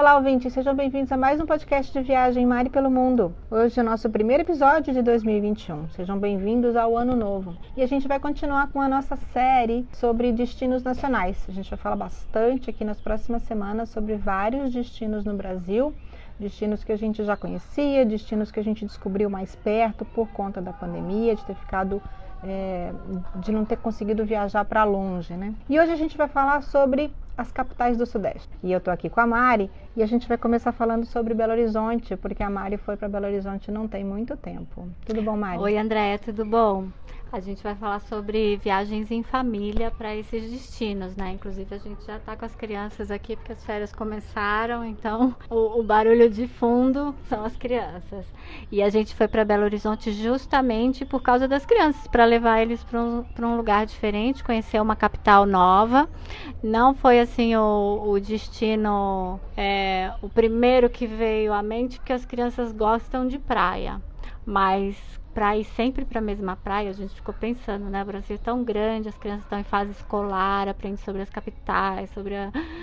Olá, ouvintes, sejam bem-vindos a mais um podcast de viagem Mari pelo Mundo. Hoje é o nosso primeiro episódio de 2021. Sejam bem-vindos ao Ano Novo. E a gente vai continuar com a nossa série sobre destinos nacionais. A gente vai falar bastante aqui nas próximas semanas sobre vários destinos no Brasil, destinos que a gente já conhecia, destinos que a gente descobriu mais perto por conta da pandemia, de ter ficado de não ter conseguido viajar para longe, né? E hoje a gente vai falar sobre as capitais do Sudeste. E eu tô aqui com a Mari e a gente vai começar falando sobre Belo Horizonte, porque a Mari foi para Belo Horizonte não tem muito tempo. Tudo bom, Mari? Oi, Andréia, tudo bom? A gente vai falar sobre viagens em família para esses destinos, né? Inclusive a gente já tá com as crianças aqui porque as férias começaram, então o barulho de fundo são as crianças. E a gente foi para Belo Horizonte justamente por causa das crianças, para levar eles para um lugar diferente, conhecer uma capital nova. Não foi assim o destino, o primeiro que veio à mente, porque as crianças gostam de praia, mas para ir sempre para a mesma praia, a gente ficou pensando, né? O Brasil é tão grande, as crianças estão em fase escolar, aprendem sobre as capitais, sobre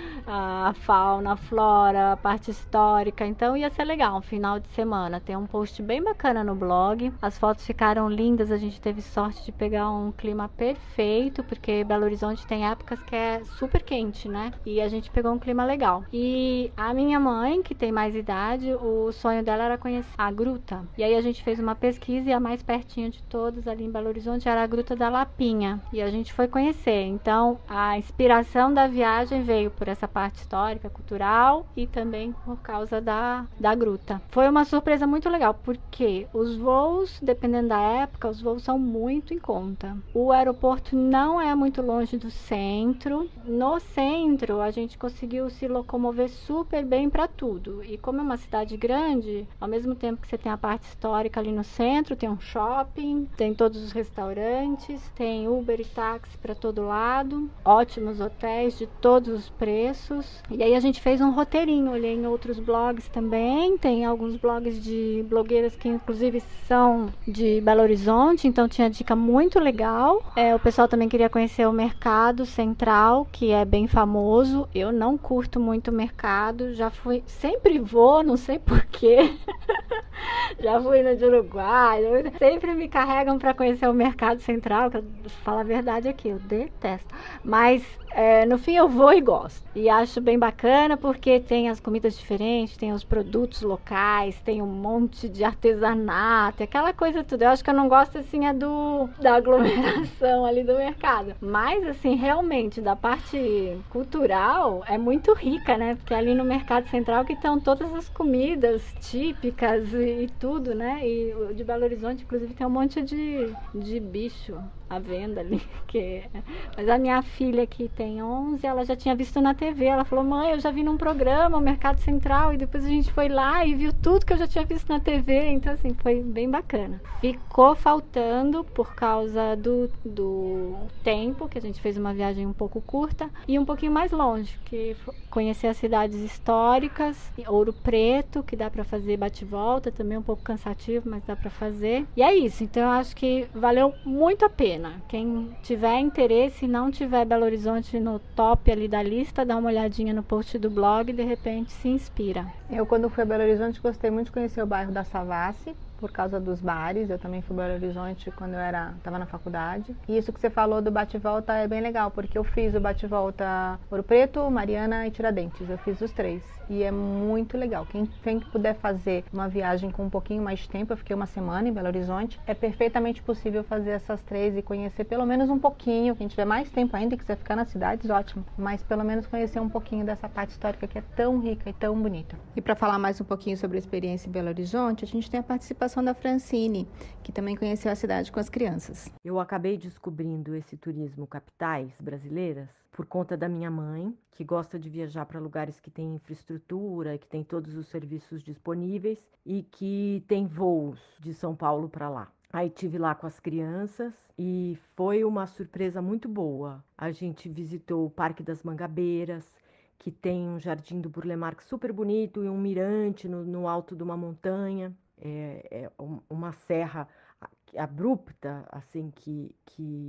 a fauna, a flora, a parte histórica. Então ia ser legal um final de semana. Tem um post bem bacana no blog. As fotos ficaram lindas, a gente teve sorte de pegar um clima perfeito, porque Belo Horizonte tem épocas que é super quente, né? E a gente pegou um clima legal. E a minha mãe, que tem mais idade, o sonho dela era conhecer a gruta. E aí a gente fez uma pesquisa e a mais pertinho de todas ali em Belo Horizonte era a Gruta da Lapinha, e a gente foi conhecer. Então a inspiração da viagem veio por essa parte histórica, cultural e também por causa da gruta. Foi uma surpresa muito legal, porque os voos, dependendo da época, os voos são muito em conta. O aeroporto não é muito longe do centro. No centro a gente conseguiu se locomover super bem para tudo, e como é uma cidade grande, ao mesmo tempo que você tem a parte histórica ali no centro, tem um shopping, tem todos os restaurantes, tem Uber e táxi para todo lado, ótimos hotéis de todos os preços. E aí a gente fez um roteirinho, olhei em outros blogs também, tem alguns blogs de blogueiras que inclusive são de Belo Horizonte, então tinha dica muito legal. O pessoal também queria conhecer o Mercado Central, que é bem famoso. Eu não curto muito o mercado, já fui, sempre vou, não sei porquê. Já fui no de Uruguai, sempre me carregam para conhecer o Mercado Central, que eu falo a verdade aqui, eu detesto. Mas no fim eu vou e gosto. E acho bem bacana porque tem as comidas diferentes, tem os produtos locais, tem um monte de artesanato, aquela coisa tudo. Eu acho que eu não gosto assim da aglomeração ali do mercado. Mas assim, realmente, da parte cultural é muito rica, né? Porque ali no Mercado Central que estão todas as comidas típicas e tudo, né? E o de Belo Horizonte, inclusive, tem um monte de bicho à venda ali. Mas a minha filha, que tem 11, ela já tinha visto na TV. Ela falou: mãe, eu já vi num programa, o Mercado Central, e depois a gente foi lá e viu tudo que eu já tinha visto na TV. Então, assim, foi bem bacana. Ficou faltando por causa do tempo, que a gente fez uma viagem um pouco curta e um pouquinho mais longe, que conhecer as cidades históricas, Ouro Preto, que dá para fazer bate-volta, também um pouco cansativo, mas dá para fazer. E é isso, então eu acho que valeu muito a pena. Quem tiver interesse e não tiver Belo Horizonte no top ali da lista, dá uma olhadinha no post do blog e de repente se inspira. Eu, quando fui a Belo Horizonte, gostei muito de conhecer o bairro da Savassi, por causa dos bares. Eu também fui a Belo Horizonte quando eu estava na faculdade. E isso que você falou do bate-volta é bem legal, porque eu fiz o bate-volta Ouro Preto, Mariana e Tiradentes. Eu fiz os três. E é muito legal. Quem puder fazer uma viagem com um pouquinho mais de tempo, eu fiquei uma semana em Belo Horizonte, é perfeitamente possível fazer essas três e conhecer pelo menos um pouquinho. Quem tiver mais tempo ainda e quiser ficar nas cidades, ótimo. Mas pelo menos conhecer um pouquinho dessa parte histórica que é tão rica e tão bonita. E para falar mais um pouquinho sobre a experiência em Belo Horizonte, a gente tem a participação da Francine, que também conheceu a cidade com as crianças. Eu acabei descobrindo esse turismo capitais brasileiras por conta da minha mãe, que gosta de viajar para lugares que têm infraestrutura, que tem todos os serviços disponíveis e que tem voos de São Paulo para lá. Aí tive lá com as crianças e foi uma surpresa muito boa. A gente visitou o Parque das Mangabeiras, que tem um jardim do Burle Marx super bonito e um mirante no alto de uma montanha. É uma serra abrupta, assim, que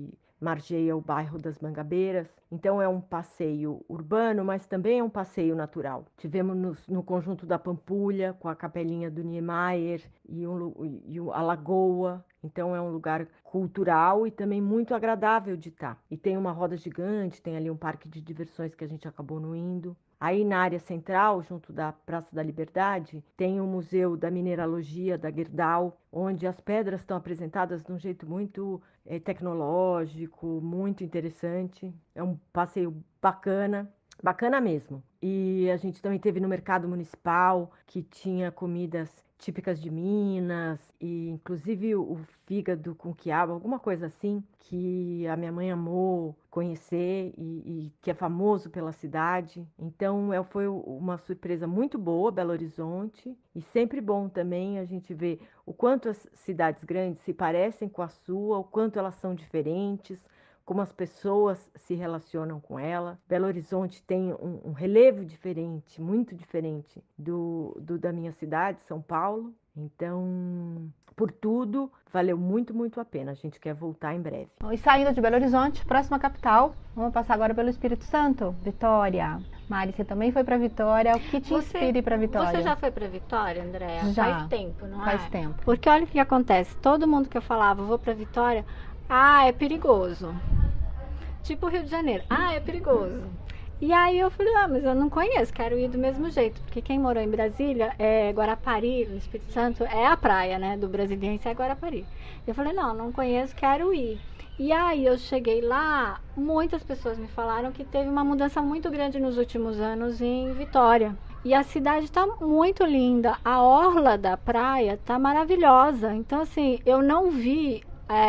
margeia o bairro das Mangabeiras. Então é um passeio urbano, mas também é um passeio natural. Tivemos no Conjunto da Pampulha, com a Capelinha do Niemeyer e a Lagoa. Então é um lugar cultural e também muito agradável de estar. E tem uma roda gigante, tem ali um parque de diversões que a gente acabou não indo. Aí na área central, junto da Praça da Liberdade, tem o Museu da Mineralogia da Gerdau, onde as pedras estão apresentadas de um jeito muito tecnológico, muito interessante. É um passeio bacana, bacana mesmo. E a gente também teve no Mercado Municipal, que tinha comidas típicas de Minas, e inclusive o fígado com quiabo, alguma coisa assim, que a minha mãe amou conhecer e que é famoso pela cidade. Então foi uma surpresa muito boa, Belo Horizonte, e sempre bom também a gente ver o quanto as cidades grandes se parecem com a sua, o quanto elas são diferentes, como as pessoas se relacionam com ela. Belo Horizonte tem um relevo diferente, muito diferente da minha cidade, São Paulo. Então, por tudo, valeu muito, muito a pena. A gente quer voltar em breve. E saindo de Belo Horizonte, próxima capital, vamos passar agora pelo Espírito Santo, Vitória. Mari, você também foi para Vitória. O que te inspira para Vitória? Você já foi para Vitória, Andréa? Já. Faz tempo, não é? Faz tempo. Porque olha o que acontece. Todo mundo que eu falava, vou para Vitória, é perigoso. Tipo Rio de Janeiro. É perigoso. E aí eu falei, mas eu não conheço, quero ir do mesmo jeito. Porque quem morou em Brasília, Guarapari, no Espírito Santo, é a praia, né? Do brasiliense é Guarapari. Eu falei, não conheço, quero ir. E aí eu cheguei lá, muitas pessoas me falaram que teve uma mudança muito grande nos últimos anos em Vitória. E a cidade está muito linda, a orla da praia está maravilhosa. Então assim, eu não vi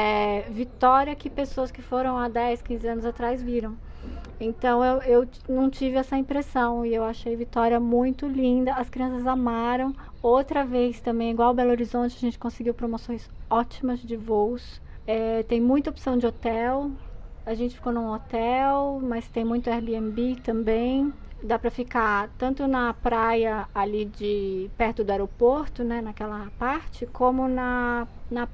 Vitória que pessoas que foram há 10, 15 anos atrás viram. Então eu não tive essa impressão e eu achei Vitória muito linda, as crianças amaram. Outra vez também, igual Belo Horizonte, a gente conseguiu promoções ótimas de voos. Tem muita opção de hotel, a gente ficou num hotel, mas tem muito Airbnb também. Dá para ficar tanto na praia ali perto do aeroporto, né, naquela parte, como na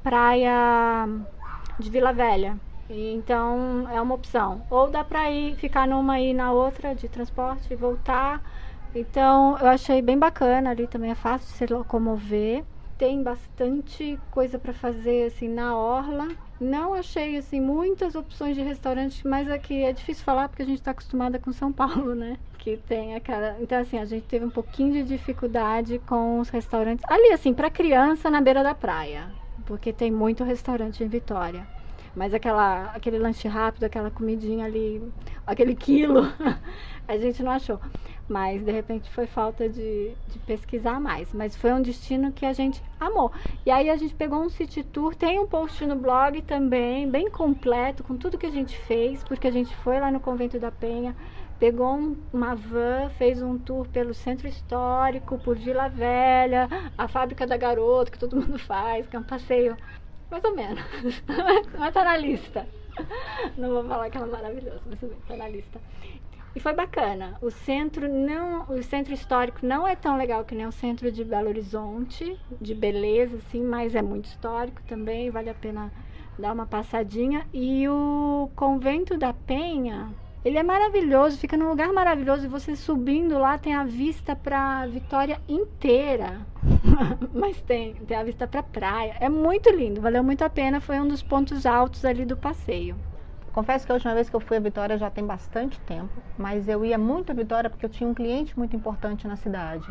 praia de Vila Velha. Então é uma opção. Ou dá para ficar numa e na outra de transporte e voltar. Então eu achei bem bacana, ali também é fácil de se locomover. Tem bastante coisa para fazer assim na orla. Não achei assim muitas opções de restaurante, mas aqui é difícil falar porque a gente está acostumada com São Paulo, né? Que tem aquela... Então assim, a gente teve um pouquinho de dificuldade com os restaurantes ali assim, para criança na beira da praia, porque tem muito restaurante em Vitória. Mas aquele lanche rápido, aquela comidinha ali, aquele quilo, a gente não achou. Mas, de repente, foi falta de pesquisar mais. Mas foi um destino que a gente amou. E aí a gente pegou um city tour, tem um post no blog também, bem completo, com tudo que a gente fez, porque a gente foi lá no Convento da Penha, pegou uma van, fez um tour pelo Centro Histórico, por Vila Velha, a Fábrica da Garoto, que todo mundo faz, que é um passeio... mais ou menos, mas tá na lista. Não vou falar que ela é maravilhosa, mas tá na lista. E foi bacana. O centro histórico não é tão legal que nem o centro de Belo Horizonte, de beleza, assim, mas é muito histórico também, vale a pena dar uma passadinha. E o Convento da Penha, ele é maravilhoso, fica num lugar maravilhoso, e você subindo lá tem a vista para Vitória inteira. Mas tem a vista para praia. É muito lindo, valeu muito a pena, foi um dos pontos altos ali do passeio. Confesso que a última vez que eu fui a Vitória já tem bastante tempo, mas eu ia muito a Vitória porque eu tinha um cliente muito importante na cidade.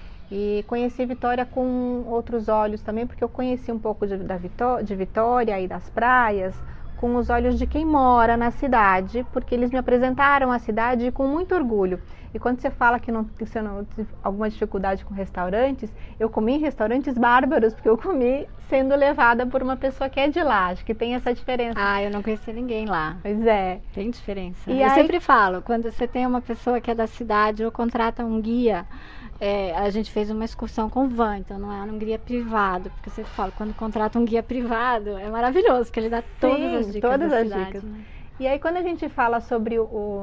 E conheci Vitória com outros olhos também, porque eu conheci um pouco de Vitória e das praias com os olhos de quem mora na cidade, porque eles me apresentaram a cidade com muito orgulho. E quando você fala que você não teve alguma dificuldade com restaurantes, eu comi em restaurantes bárbaros, porque eu comi sendo levada por uma pessoa que é de lá. Acho que tem essa diferença. Eu não conheci ninguém lá. Pois é. Tem diferença. E eu aí... sempre falo, quando você tem uma pessoa que é da cidade ou contrata um guia, a gente fez uma excursão com van, então não é um guia privado, porque eu sempre falo, quando contrata um guia privado, é maravilhoso, porque ele dá todas as dicas da cidade. Dicas. Né? E aí quando a gente fala sobre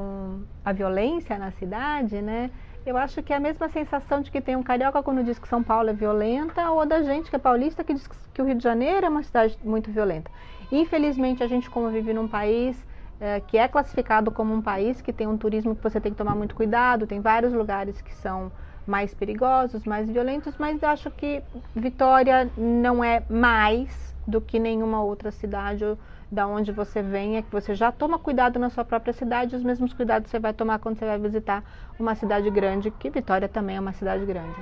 a violência na cidade, né, eu acho que é a mesma sensação de que tem um carioca quando diz que São Paulo é violenta, ou da gente que é paulista que diz que o Rio de Janeiro é uma cidade muito violenta. Infelizmente a gente, como vive num país que é classificado como um país que tem um turismo que você tem que tomar muito cuidado, tem vários lugares que são mais perigosos, mais violentos, mas eu acho que Vitória não é mais do que nenhuma outra cidade da onde você venha, que você já toma cuidado na sua própria cidade, os mesmos cuidados você vai tomar quando você vai visitar uma cidade grande, que Vitória também é uma cidade grande.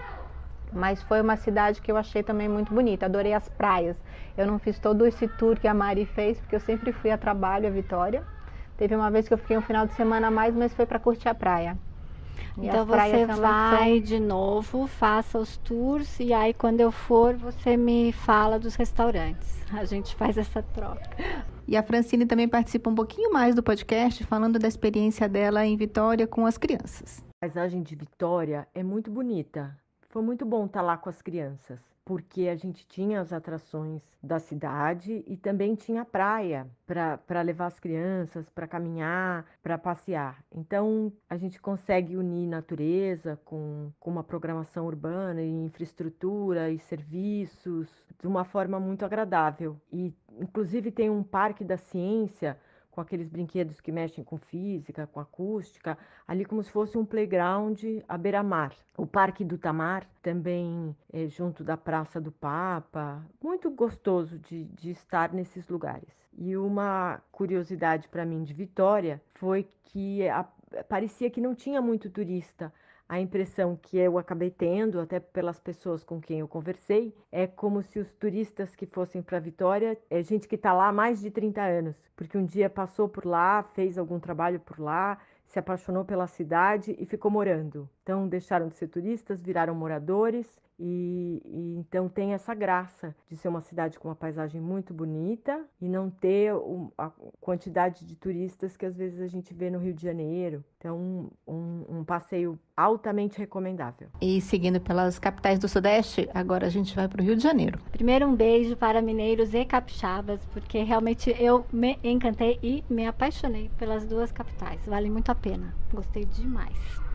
Mas foi uma cidade que eu achei também muito bonita, adorei as praias. Eu não fiz todo esse tour que a Mari fez, porque eu sempre fui a trabalho a Vitória. Teve uma vez que eu fiquei um final de semana a mais, mas foi para curtir a praia. Então você vai de novo, faça os tours e aí quando eu for você me fala dos restaurantes. A gente faz essa troca. E a Francine também participa um pouquinho mais do podcast, falando da experiência dela em Vitória com as crianças. A paisagem de Vitória é muito bonita. Foi muito bom estar lá com as crianças, porque a gente tinha as atrações da cidade e também tinha a praia para levar as crianças, para caminhar, para passear. Então, a gente consegue unir natureza com uma programação urbana e infraestrutura e serviços de uma forma muito agradável. E, inclusive, tem um parque da ciência com aqueles brinquedos que mexem com física, com acústica, ali como se fosse um playground à beira-mar. O Parque do Tamar, também junto da Praça do Papa, muito gostoso de estar nesses lugares. E uma curiosidade para mim de Vitória foi que parecia que não tinha muito turista. A impressão que eu acabei tendo, até pelas pessoas com quem eu conversei, é como se os turistas que fossem para Vitória, é gente que está lá há mais de 30 anos, porque um dia passou por lá, fez algum trabalho por lá, se apaixonou pela cidade e ficou morando. Então deixaram de ser turistas, viraram moradores e então tem essa graça de ser uma cidade com uma paisagem muito bonita e não ter a quantidade de turistas que às vezes a gente vê no Rio de Janeiro. Então um passeio altamente recomendável. E seguindo pelas capitais do Sudeste, agora a gente vai para o Rio de Janeiro. Primeiro um beijo para mineiros e capixabas, porque realmente eu me encantei e me apaixonei pelas duas capitais. Vale muito a pena, gostei demais.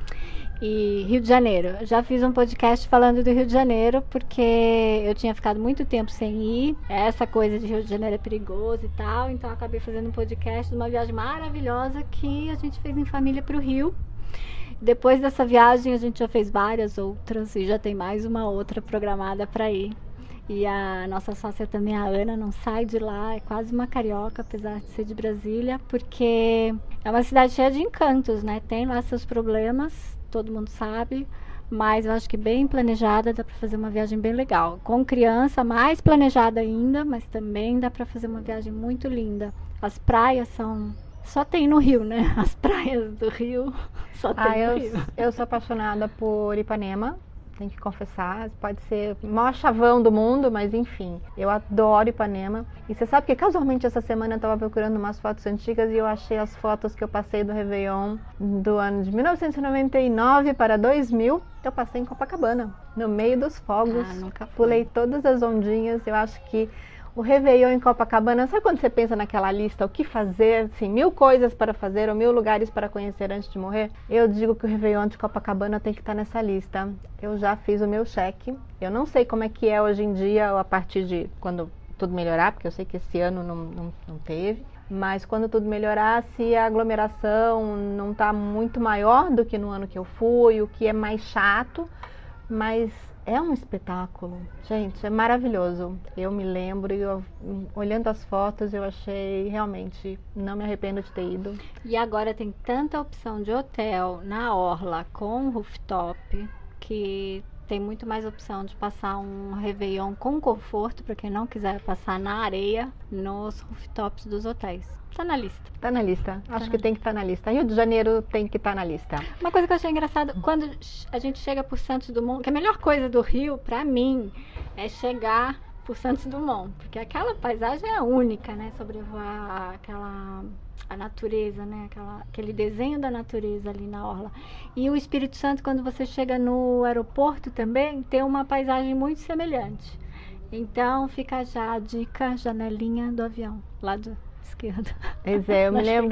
E Rio de Janeiro, já fiz um podcast falando do Rio de Janeiro, porque eu tinha ficado muito tempo sem ir, essa coisa de Rio de Janeiro é perigoso e tal, então eu acabei fazendo um podcast de uma viagem maravilhosa que a gente fez em família para o Rio. Depois dessa viagem a gente já fez várias outras e já tem mais uma outra programada para ir. E a nossa sócia também, a Ana, não sai de lá, é quase uma carioca, apesar de ser de Brasília, porque é uma cidade cheia de encantos, né? Tem lá seus problemas, todo mundo sabe, mas eu acho que bem planejada dá para fazer uma viagem bem legal. Com criança, mais planejada ainda, mas também dá para fazer uma viagem muito linda. As praias são... Só tem no Rio, né? As praias do Rio só tem no Rio. Eu sou apaixonada por Ipanema. Tem que confessar, pode ser o maior chavão do mundo, mas enfim, eu adoro Ipanema. E você sabe que casualmente essa semana eu estava procurando umas fotos antigas e eu achei as fotos que eu passei do Réveillon do ano de 1999 para 2000. Eu passei em Copacabana, no meio dos fogos, nunca fui. Pulei todas as ondinhas. Eu acho que o Réveillon em Copacabana, sabe quando você pensa naquela lista, o que fazer, assim, 1000 coisas para fazer ou 1000 lugares para conhecer antes de morrer? Eu digo que o Réveillon de Copacabana tem que estar nessa lista. Eu já fiz o meu cheque. Eu não sei como é que é hoje em dia, a partir de quando tudo melhorar, porque eu sei que esse ano não teve. Mas quando tudo melhorar, se a aglomeração não está muito maior do que no ano que eu fui, o que é mais chato, mas... é um espetáculo, gente, é maravilhoso. Eu me lembro, olhando as fotos, eu achei realmente, não me arrependo de ter ido. E agora tem tanta opção de hotel na orla com rooftop, que tem muito mais opção de passar um Réveillon com conforto, para quem não quiser passar na areia, nos rooftops dos hotéis. Tá na lista. Tá na lista. Acho que tem que estar na lista. Rio de Janeiro tem que estar na lista. Uma coisa que eu achei engraçada, quando a gente chega por Santos Dumont, que a melhor coisa do Rio, pra mim, é chegar por Santos Dumont, porque aquela paisagem é única, né? Sobrevoar a natureza, né? Aquele desenho da natureza ali na orla. E o Espírito Santo, quando você chega no aeroporto também, tem uma paisagem muito semelhante. Então, fica já a dica, janelinha do avião, lado esquerdo. Pois é,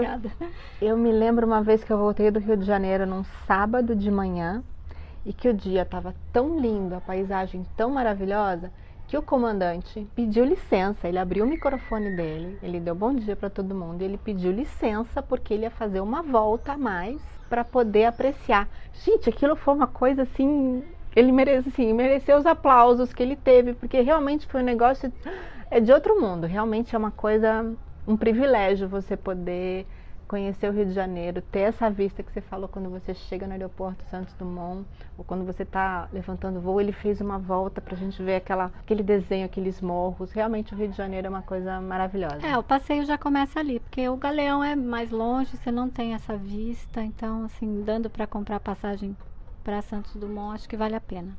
eu me lembro uma vez que eu voltei do Rio de Janeiro num sábado de manhã e que o dia estava tão lindo, a paisagem tão maravilhosa, que o comandante pediu licença, ele abriu o microfone dele, ele deu bom dia para todo mundo, e ele pediu licença porque ele ia fazer uma volta a mais para poder apreciar. Gente, aquilo foi uma coisa assim, ele mereceu os aplausos que ele teve, porque realmente foi um negócio de outro mundo, realmente é uma coisa, um privilégio você poder conhecer o Rio de Janeiro, ter essa vista que você falou quando você chega no aeroporto Santos Dumont, ou quando você está levantando voo, ele fez uma volta para a gente ver aquele desenho, aqueles morros. Realmente o Rio de Janeiro é uma coisa maravilhosa. O passeio já começa ali, porque o Galeão é mais longe, você não tem essa vista, então assim, dando para comprar passagem para Santos Dumont, acho que vale a pena.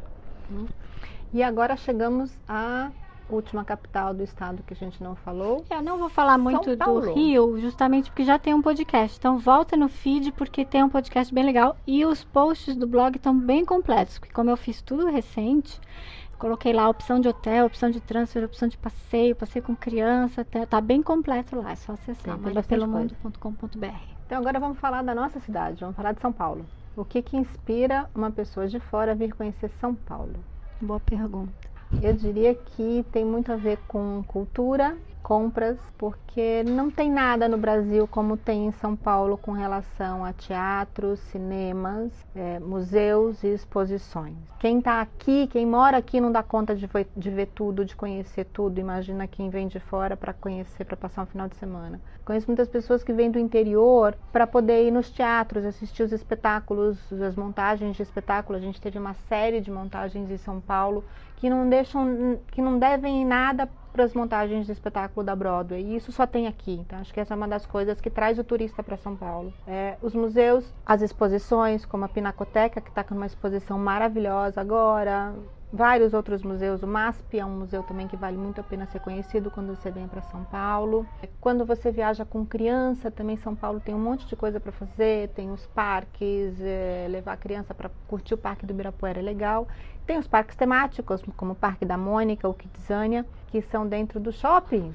E agora chegamos à última capital do estado que a gente não falou. Eu não vou falar muito do Rio, justamente porque já tem um podcast. Então volta no feed porque tem um podcast bem legal e os posts do blog estão bem completos. Porque como eu fiz tudo recente, coloquei lá a opção de hotel, opção de transfer, opção de passeio com criança, tá bem completo lá. É só acessar mariapelomundo.com.br. Então agora vamos falar da nossa cidade, vamos falar de São Paulo. O que inspira uma pessoa de fora a vir conhecer São Paulo? Boa pergunta. Eu diria que tem muito a ver com cultura, compras, porque não tem nada no Brasil como tem em São Paulo com relação a teatros, cinemas, museus e exposições. Quem está aqui, quem mora aqui não dá conta de ver tudo, de conhecer tudo. Imagina quem vem de fora para conhecer, para passar um final de semana. Conheço muitas pessoas que vêm do interior para poder ir nos teatros, assistir os espetáculos, as montagens de espetáculo. A gente teve uma série de montagens em São Paulo que não devem nada para as montagens de espetáculo da Broadway, e isso só tem aqui. Então acho que essa é uma das coisas que traz o turista para São Paulo. Os museus, as exposições, como a Pinacoteca, que está com uma exposição maravilhosa agora, vários outros museus. O MASP é um museu também que vale muito a pena ser conhecido quando você vem para São Paulo. Quando você viaja com criança, também São Paulo tem um monte de coisa para fazer, tem os parques, levar a criança para curtir o Parque do Ibirapuera é legal. Tem os parques temáticos, como o Parque da Mônica, o Kidzania, que são dentro dos shoppings.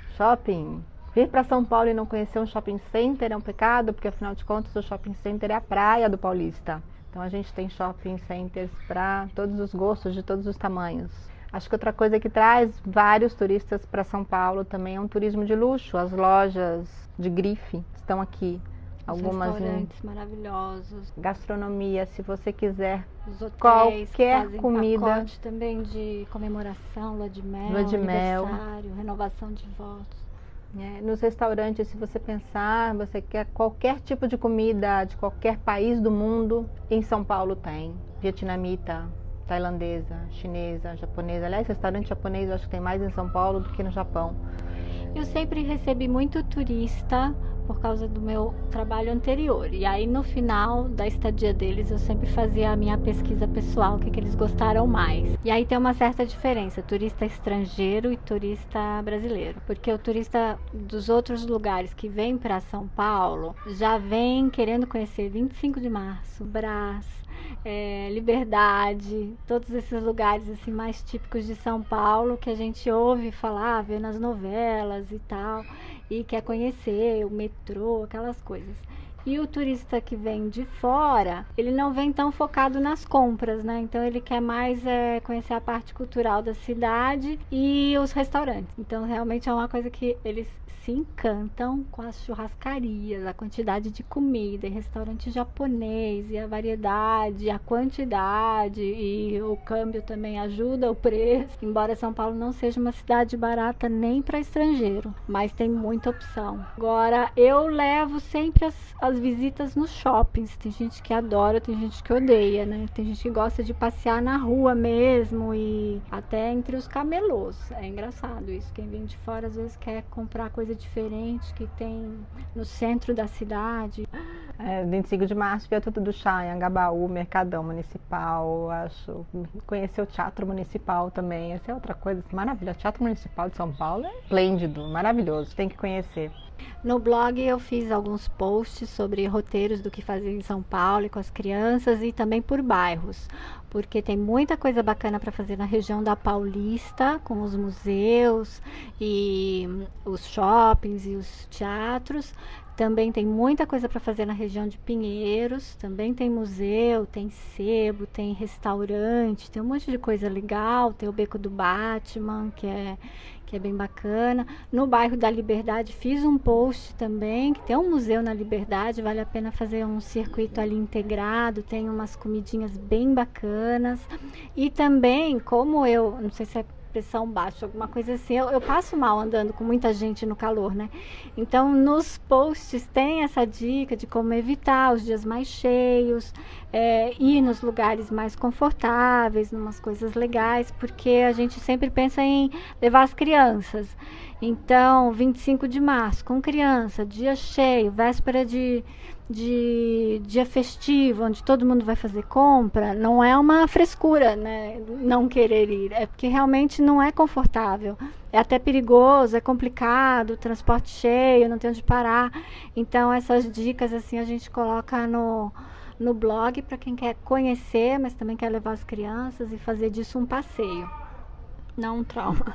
Vir para São Paulo e não conhecer um shopping center é um pecado, porque afinal de contas o shopping center é a praia do paulista. Então a gente tem shopping centers para todos os gostos, de todos os tamanhos. Acho que outra coisa que traz vários turistas para São Paulo também é um turismo de luxo. As lojas de grife estão aqui. Algumas restaurantes maravilhosos. Gastronomia, se você quiser. Os hotéis qualquer comida. Pacote também de comemoração, lua de mel, aniversário, renovação de votos. Nos restaurantes, se você pensar, você quer qualquer tipo de comida de qualquer país do mundo, em São Paulo tem. Vietnamita, tailandesa, chinesa, japonesa. Aliás, restaurante japonês eu acho que tem mais em São Paulo do que no Japão. Eu sempre recebi muito turista por causa do meu trabalho anterior. E aí no final da estadia deles eu sempre fazia a minha pesquisa pessoal, o que eles gostaram mais. E aí tem uma certa diferença, turista estrangeiro e turista brasileiro. Porque o turista dos outros lugares que vem para São Paulo já vem querendo conhecer 25 de março, Brás, Liberdade, todos esses lugares assim mais típicos de São Paulo que a gente ouve falar, vê nas novelas e tal, e quer conhecer o metrô, aquelas coisas. E o turista que vem de fora, ele não vem tão focado nas compras, né? Então ele quer mais conhecer a parte cultural da cidade e os restaurantes. Então realmente é uma coisa que eles se encantam com as churrascarias, a quantidade de comida, e restaurante japonês, e a variedade, a quantidade, e o câmbio também ajuda o preço. Embora São Paulo não seja uma cidade barata nem para estrangeiro, mas tem muita opção. Agora, eu levo sempre as visitas nos shoppings. Tem gente que adora, tem gente que odeia, né? Tem gente que gosta de passear na rua mesmo e até entre os camelôs. É engraçado isso. Quem vem de fora às vezes quer comprar coisa diferente que tem no centro da cidade. 25 de março, Viaduto do Chá, em Angabaú, Mercadão Municipal, acho. Conhecer o Teatro Municipal também, essa é outra coisa maravilhosa. O Teatro Municipal de São Paulo é esplêndido, maravilhoso, tem que conhecer. No blog eu fiz alguns posts sobre roteiros do que fazer em São Paulo e com as crianças e também por bairros, porque tem muita coisa bacana para fazer na região da Paulista, com os museus e os shoppings e os teatros. Também tem muita coisa para fazer na região de Pinheiros, também tem museu, tem sebo, tem restaurante, tem um monte de coisa legal, tem o Beco do Batman, que é bem bacana. No bairro da Liberdade fiz um post também, que tem um museu na Liberdade, vale a pena fazer um circuito ali integrado, tem umas comidinhas bem bacanas. E também, como eu, não sei se é pressão baixa, alguma coisa assim, eu passo mal andando com muita gente no calor, né? Então, nos posts tem essa dica de como evitar os dias mais cheios, ir nos lugares mais confortáveis, numas coisas legais, porque a gente sempre pensa em levar as crianças. Então, 25 de março, com criança, dia cheio, véspera de dia festivo, onde todo mundo vai fazer compra, não é uma frescura, né? Não querer ir, é porque realmente não é confortável, é até perigoso, é complicado, transporte cheio, não tem onde parar. Então essas dicas assim a gente coloca no blog para quem quer conhecer, mas também quer levar as crianças e fazer disso um passeio, não um trauma.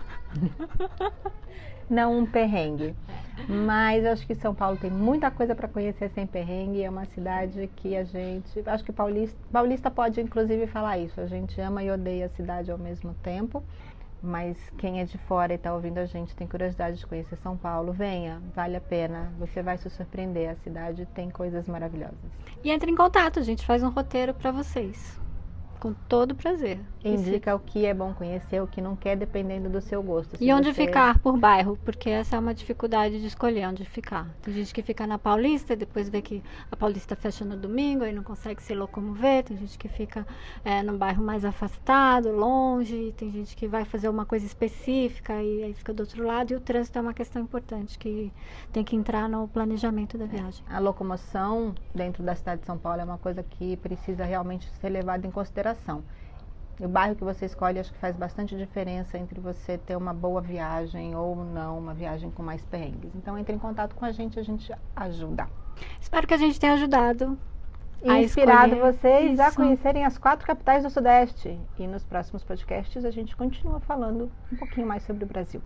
Não um perrengue. Mas eu acho que São Paulo tem muita coisa para conhecer sem perrengue. É uma cidade que a gente... Acho que paulista pode inclusive falar isso. A gente ama e odeia a cidade ao mesmo tempo. Mas quem é de fora e está ouvindo a gente tem curiosidade de conhecer São Paulo, venha, vale a pena. Você vai se surpreender. A cidade tem coisas maravilhosas. E entre em contato, a gente faz um roteiro para vocês. Com todo prazer. Indica o que é bom conhecer, o que não quer, dependendo do seu gosto. E onde ficar por bairro, porque essa é uma dificuldade de escolher onde ficar. Tem gente que fica na Paulista, depois vê que a Paulista fecha no domingo, aí não consegue se locomover. Tem gente que fica num bairro mais afastado, longe. Tem gente que vai fazer uma coisa específica e aí fica do outro lado. E o trânsito é uma questão importante que tem que entrar no planejamento da viagem. A locomoção dentro da cidade de São Paulo é uma coisa que precisa realmente ser levada em consideração. O bairro que você escolhe acho que faz bastante diferença entre você ter uma boa viagem ou não, uma viagem com mais perrengues. Então entre em contato com a gente ajuda. Espero que a gente tenha ajudado. E inspirado vocês a conhecerem as 4 capitais do Sudeste. E nos próximos podcasts a gente continua falando um pouquinho mais sobre o Brasil.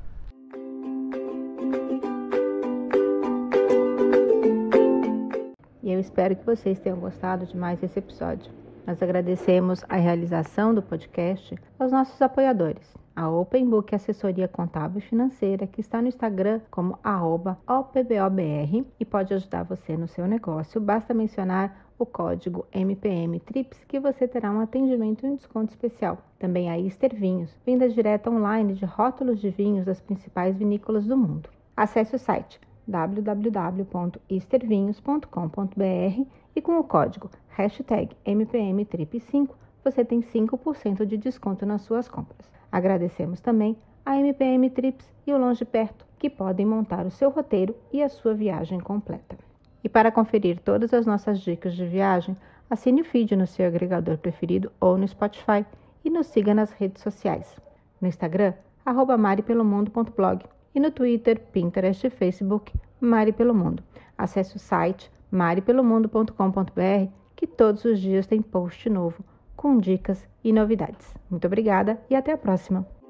E eu espero que vocês tenham gostado de mais esse episódio. Nós agradecemos a realização do podcast aos nossos apoiadores. A Open Book Assessoria Contábil e Financeira, que está no Instagram como @opbobr e pode ajudar você no seu negócio. Basta mencionar o código MPMTRIPS que você terá um atendimento e um desconto especial. Também a Easter Vinhos, venda direta online de rótulos de vinhos das principais vinícolas do mundo. Acesse o site www.eastervinhos.com.br e com o código #MPMTRIP5 você tem 5% de desconto nas suas compras. Agradecemos também a MPM Trips e o Longe Perto, que podem montar o seu roteiro e a sua viagem completa. E para conferir todas as nossas dicas de viagem, assine o feed no seu agregador preferido ou no Spotify e nos siga nas redes sociais. No Instagram, @maripelomundo.blog e no Twitter, Pinterest e Facebook, Mari Pelo Mundo. Acesse o site maripelomundo.com.br que todos os dias tem post novo com dicas e novidades. Muito obrigada e até a próxima!